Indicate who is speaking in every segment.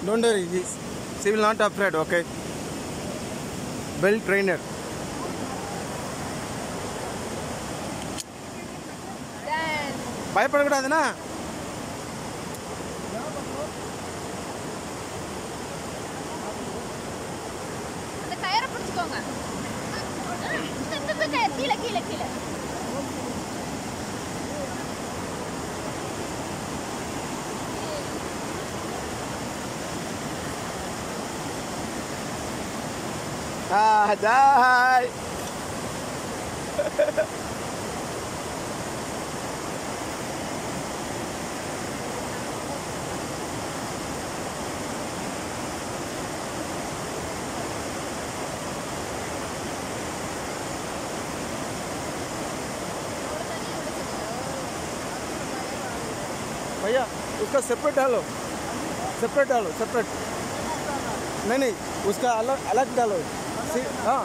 Speaker 1: Don't worry, she will not afraid, okay? Well trainer. பயப்படக்கூடாதுனா
Speaker 2: அந்த டயரை பிடிச்சுக்கோங்க. கீழே கீழே கீழே
Speaker 1: die. भैया उसका सेपरेट डालो, सेपरेट डालो, सेपरेट नहीं उसका अलग अलग डालो. हाँ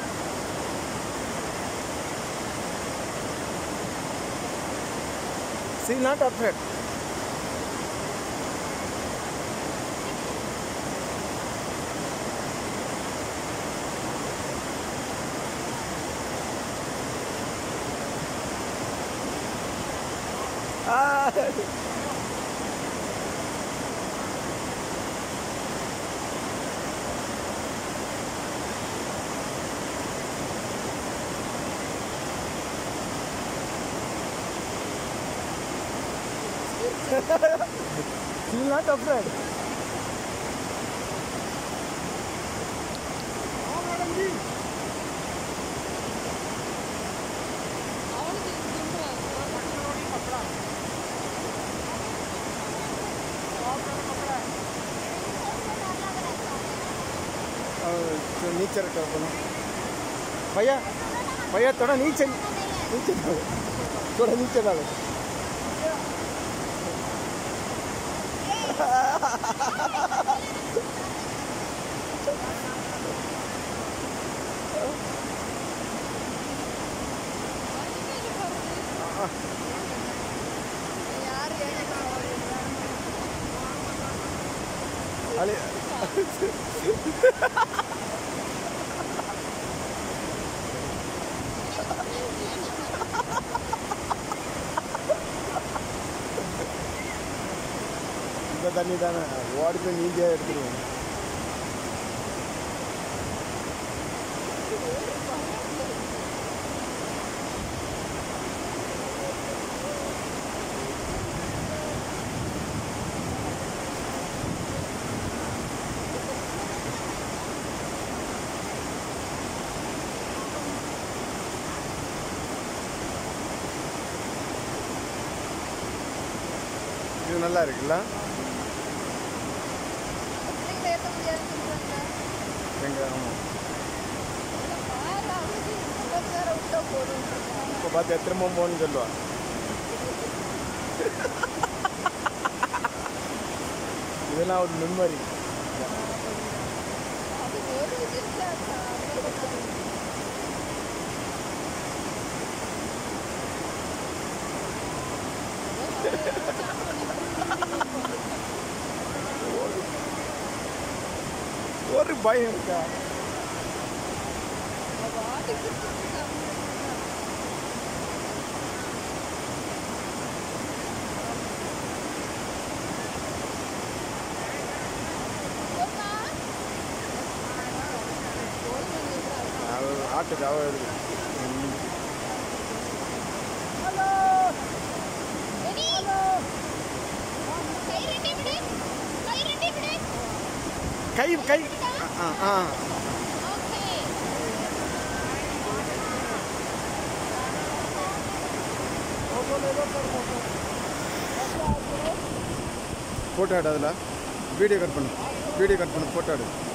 Speaker 1: she not afraid. She's not afraid. नीचे रखो भैया, भैया थोड़ा नीचे नीचे डालो, थोड़ा नीचे डालो. अरे இந்த தண்ணி தானே ஓடிட்டு நீஞ்சே எடுத்துருவோம். இது நல்லா இருக்குல்ல? எங்க ஆமாம் இப்போ பார்த்து திரும்ப போகணும்னு சொல்லுவான். இதெல்லாம் ஒரு மெமரி. ஒரு பயம் இருக்கா? ஆட்டுக்கு அவ இருக்கு. கை கை போட்டோ எடு, அதில் வீடியோ கட் பண்ணு, வீடியோ கட் பண்ணு, போட்டோ எடு.